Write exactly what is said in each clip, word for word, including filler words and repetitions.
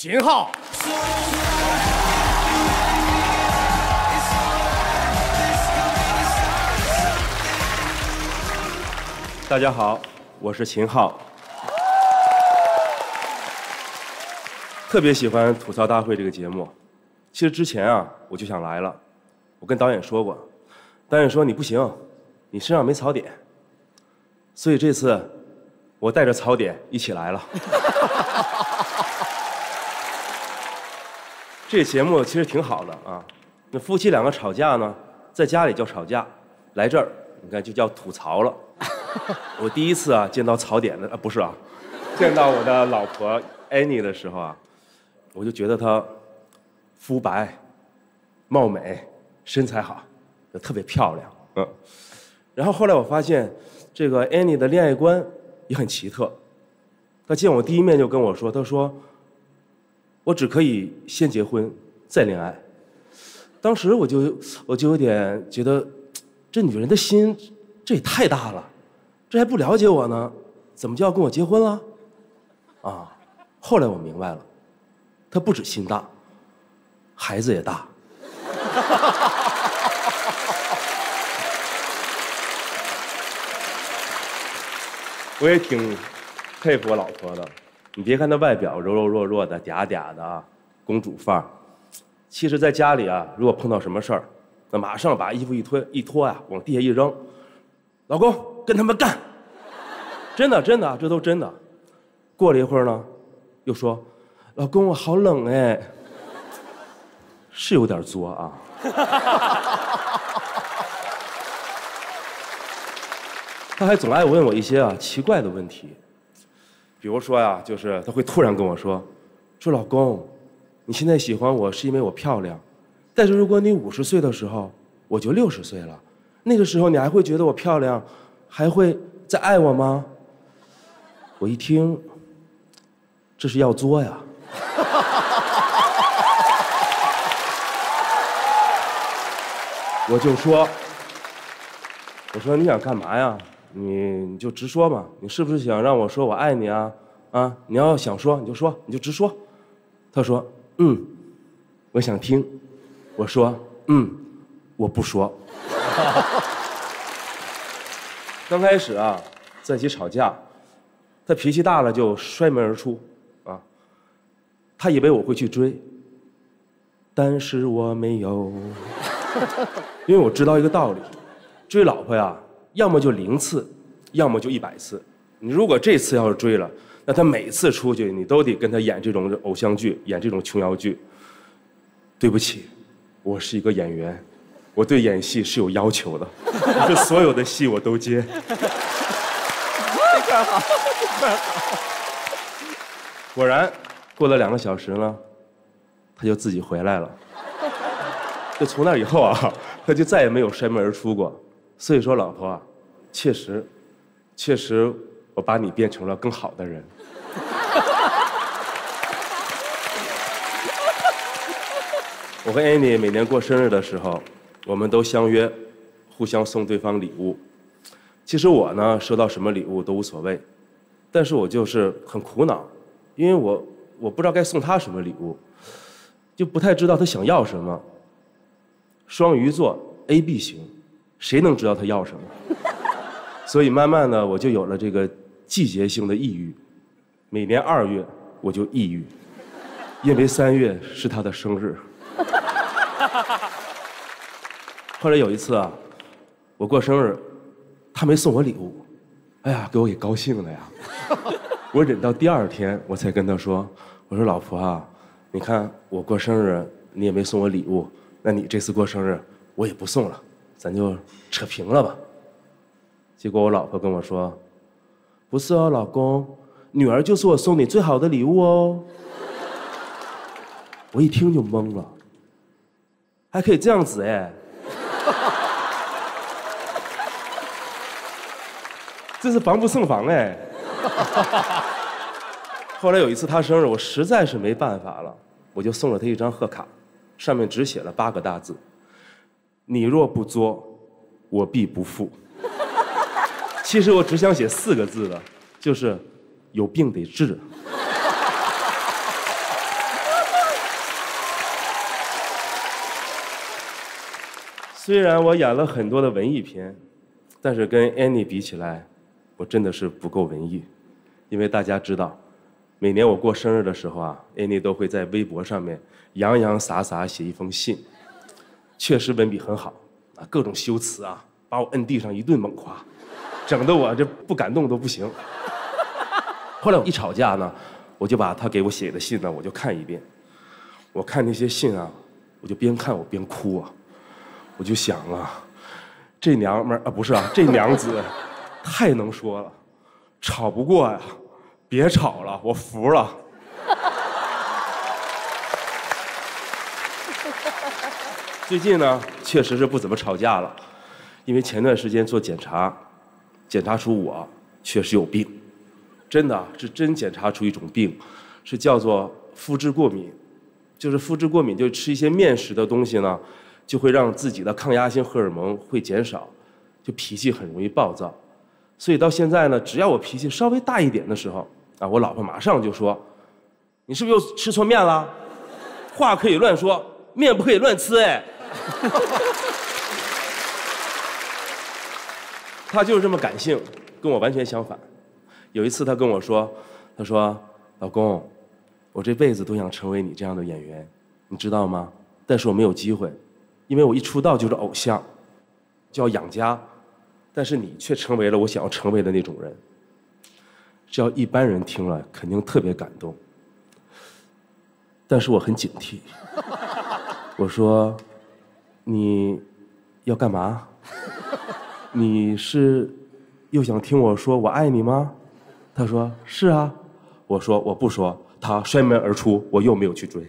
秦昊。 大家好，我是秦昊。特别喜欢吐槽大会这个节目。其实之前啊，我就想来了，我跟导演说过，导演说你不行，你身上没槽点。所以这次我带着槽点一起来了。这节目其实挺好的啊，那夫妻两个吵架呢，在家里叫吵架，来这儿你看就叫吐槽了。我第一次啊见到槽点的啊不是啊，见到我的老婆安妮的时候啊，我就觉得她肤白、貌美、身材好，就特别漂亮。嗯，然后后来我发现这个安妮的恋爱观也很奇特。她见我第一面就跟我说，她说我只可以先结婚再恋爱。当时我就我就有点觉得，这女人的心这也太大了，这还不了解我呢，怎么就要跟我结婚了？啊！后来我明白了，她不止心大，孩子也大。我也挺佩服我老婆的。你别看她外表柔柔弱弱的、嗲嗲的啊，公主范儿，其实在家里啊，如果碰到什么事儿，那马上把衣服一推一脱呀、啊，往地下一扔，老公跟他们干。真的真的，这都真的。过了一会儿呢，又说，老公我好冷哎，是有点作啊。他还总爱问我一些啊奇怪的问题。比如说呀，就是他会突然跟我说：“说老公，你现在喜欢我是因为我漂亮，但是如果你五十岁的时候，我就六十岁了，那个时候你还会觉得我漂亮，还会再爱我吗？”我一听，这是要作呀。我就说：“我说你想干嘛呀？”你你就直说嘛，你是不是想让我说我爱你啊？啊，你要想说你就说，你就直说。他说，嗯，我想听。我说，嗯，我不说。刚开始啊，在一起吵架，他脾气大了就摔门而出啊。他以为我会去追，但是我没有，因为我知道一个道理，追老婆呀。要么就零次，要么就一百次。你如果这次要是追了，那他每次出去你都得跟他演这种偶像剧，演这种琼瑶剧。对不起，我是一个演员，我对演戏是有要求的，不是所有的戏我都接。这块好，这块好。果然，过了两个小时呢，他就自己回来了。就从那以后啊，他就再也没有摔门而出过。所以说，老婆啊，确实，确实，我把你变成了更好的人。我和安妮每年过生日的时候，我们都相约，互相送对方礼物。其实我呢，收到什么礼物都无所谓，但是我就是很苦恼，因为我我不知道该送她什么礼物，就不太知道她想要什么。双鱼座 A B 型。谁能知道他要什么？所以慢慢的，我就有了这个季节性的抑郁。每年二月我就抑郁，因为三月是他的生日。后来有一次啊，我过生日，他没送我礼物，哎呀，给我给高兴的呀。我忍到第二天，我才跟他说：“我说老婆啊，你看我过生日，你也没送我礼物，那你这次过生日我也不送了。”咱就扯平了吧。结果我老婆跟我说：“不是哦，老公，女儿就是我送你最好的礼物哦。”我一听就懵了，还可以这样子哎，这是防不胜防哎。后来有一次她生日，我实在是没办法了，我就送了她一张贺卡，上面只写了八个大字。你若不作，我必不负。其实我只想写四个字的，就是有病得治。 虽然我演了很多的文艺片，但是跟 Annie 比起来，我真的是不够文艺。因为大家知道，每年我过生日的时候啊 ，Annie 都会在微博上面洋洋洒洒写一封信，确实文笔很好啊，各种修辞啊，把我摁地上一顿猛夸，整得我这不感动都不行。后来我一吵架呢，我就把他给我写的信呢，我就看一遍。我看那些信啊，我就边看我边哭啊。我就想啊，这娘们儿啊，不是啊，这娘子太能说了，吵不过呀，别吵了，我服了。最近呢，确实是不怎么吵架了，因为前段时间做检查，检查出我确实有病，真的是真检查出一种病，是叫做肤质过敏，就是肤质过敏，就吃一些面食的东西呢。就会让自己的抗压性荷尔蒙会减少，就脾气很容易暴躁。所以到现在呢，只要我脾气稍微大一点的时候，啊，我老婆马上就说：“你是不是又吃错面了？话可以乱说，面不可以乱吃。”哎，她就是这么感性，跟我完全相反。有一次她跟我说：“她说，老公，我这辈子都想成为你这样的演员，你知道吗？但是我没有机会。”因为我一出道就是偶像，就要养家，但是你却成为了我想要成为的那种人。只要一般人听了，肯定特别感动。但是我很警惕。我说：“你要干嘛？你是又想听我说我爱你吗？”他说：“是啊。”我说：“我不说。”他摔门而出，我又没有去追。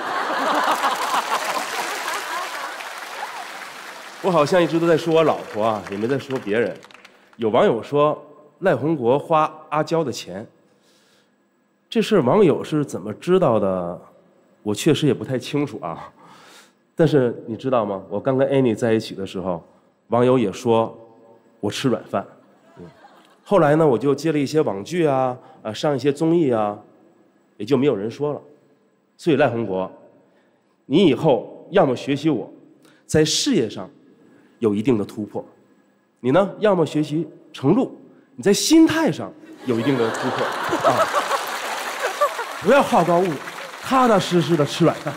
我好像一直都在说我老婆啊，也没在说别人。有网友说赖宏国花阿娇的钱，这事儿网友是怎么知道的？我确实也不太清楚啊。但是你知道吗？我刚跟 Annie 在一起的时候，网友也说我吃软饭。后来呢，我就接了一些网剧啊，啊上一些综艺啊，也就没有人说了。所以赖宏国，你以后要么学习我，在事业上有一定的突破，你呢，要么学习程璐，你在心态上有一定的突破啊，不要好高骛远，踏踏实实的吃软饭。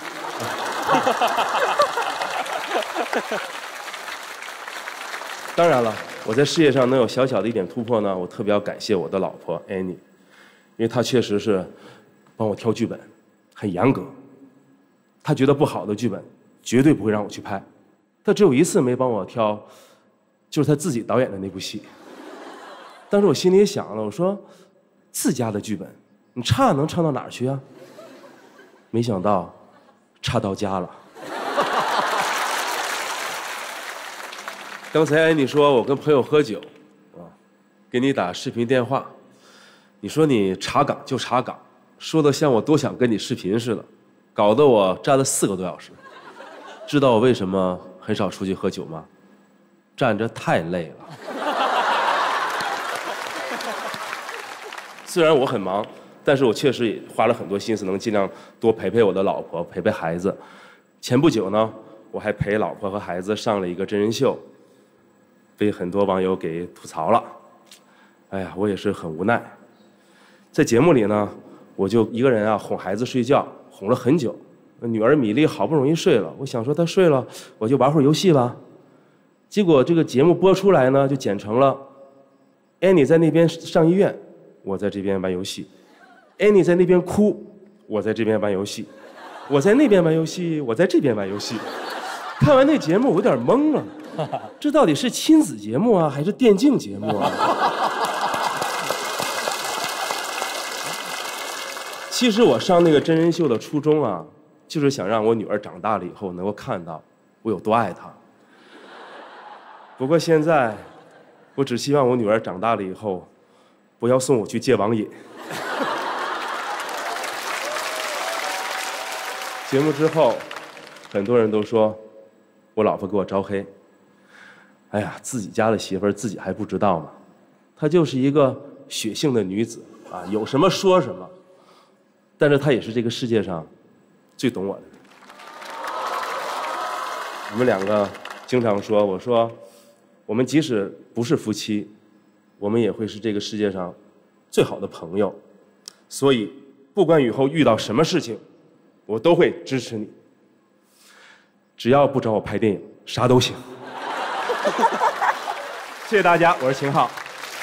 当然了，我在事业上能有小小的一点突破呢，我特别要感谢我的老婆 Annie， 因为她确实是帮我挑剧本，很严格，她觉得不好的剧本绝对不会让我去拍。他只有一次没帮我挑，就是他自己导演的那部戏。当时我心里也想了，我说自家的剧本，你差能差到哪儿去啊？没想到差到家了。刚才你说我跟朋友喝酒，啊，给你打视频电话，你说你查岗就查岗，说的像我多想跟你视频似的，搞得我站了四个多小时。知道我为什么很少出去喝酒吗？站着太累了。虽然我很忙，但是我确实也花了很多心思，能尽量多陪陪我的老婆，陪陪孩子。前不久呢，我还陪老婆和孩子上了一个真人秀，被很多网友给吐槽了。哎呀，我也是很无奈。在节目里呢，我就一个人啊哄孩子睡觉，哄了很久。女儿米粒好不容易睡了，我想说她睡了，我就玩会儿游戏吧。结果这个节目播出来呢，就剪成了 Annie 在那边上医院，我在这边玩游戏 ；Annie 在那边哭，我在这边玩游戏；我在那边玩游戏，我在这边玩游戏。看完那节目，我有点懵了，这到底是亲子节目啊，还是电竞节目啊？其实我上那个真人秀的初衷啊，就是想让我女儿长大了以后能够看到我有多爱她。不过现在，我只希望我女儿长大了以后，不要送我去戒网瘾。节目之后，很多人都说我老婆给我招黑。哎呀，自己家的媳妇儿自己还不知道吗？她就是一个血性的女子啊，有什么说什么。但是她也是这个世界上最懂我的人。我们两个经常说，我说，我们即使不是夫妻，我们也会是这个世界上最好的朋友。所以，不管以后遇到什么事情，我都会支持你。只要不找我拍电影，啥都行。谢谢大家，我是秦昊。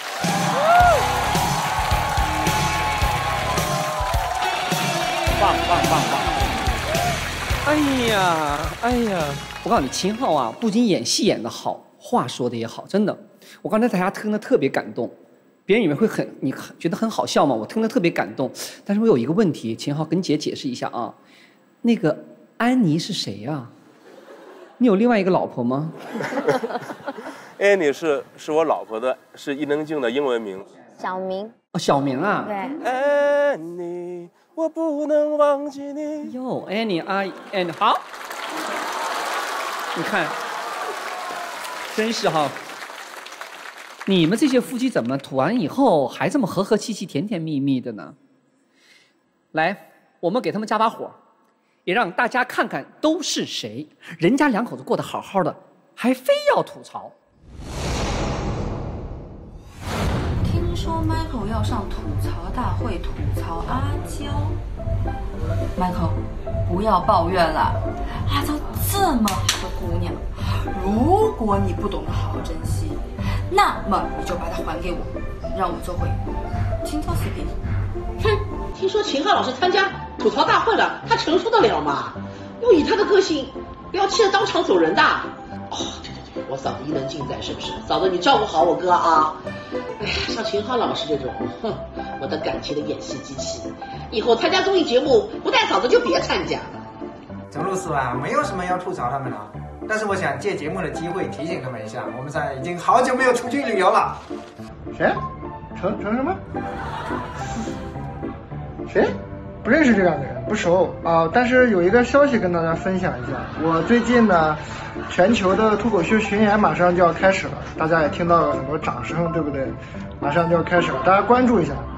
棒棒棒棒！哎呀，哎呀，我告诉你，秦昊啊，不仅演戏演得好，话说的也好，真的。我刚才在台下听得特别感动，别人以为会很，你觉得很好笑吗？我听得特别感动。但是我有一个问题，秦昊跟姐解释一下啊，那个安妮是谁呀、啊？你有另外一个老婆吗？ 安妮是是我老婆的，是伊能静的英文名。 小明。 哦，小明啊。 对。 安妮。我不能忘记你。 哟 ，Annie 啊 ，Annie 好，你看，真是哈，你们这些夫妻怎么吐完以后还这么和和气气、甜甜蜜蜜的呢？来，我们给他们加把火，也让大家看看都是谁，人家两口子过得好好的，还非要吐槽。 听说 Michael 要上吐槽大会吐槽阿娇 ，Michael 不要抱怨了，阿娇这么好的姑娘，如果你不懂得好好珍惜，那么你就把她还给我，让我做回青椒 C P。 哼，听说秦昊老师参加吐槽大会了，他承受得了吗？要以他的个性，不要气得当场走人的。哦，对对对，我嫂子伊能静在，是不是？嫂子你照顾好我哥啊。哎呀，像秦昊老师这种，哼，我的感情的演戏机器，以后参加综艺节目不带嫂子就别参加了。 程露丝啊，没有什么要吐槽他们的，但是我想借节目的机会提醒他们一下，我们仨已经好久没有出去旅游了。 谁？程程什么？谁？不认识这两个人，不熟啊。但是有一个消息跟大家分享一下，我最近呢，全球的脱口秀巡演马上就要开始了，大家也听到了很多掌声，对不对？马上就要开始了，大家关注一下。